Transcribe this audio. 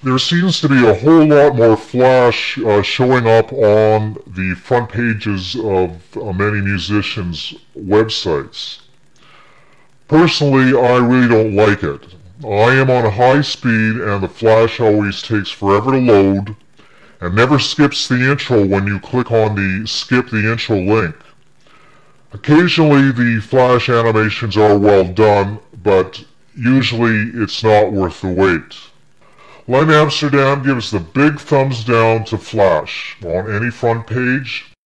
There seems to be a whole lot more Flash showing up on the front pages of many musicians' websites. Personally, I really don't like it. I am on a high speed and the Flash always takes forever to load and never skips the intro when you click on the skip the intro link. Occasionally the Flash animations are well done, but usually it's not worth the wait. Len Amsterdam gives the big thumbs down to Flash on any front page.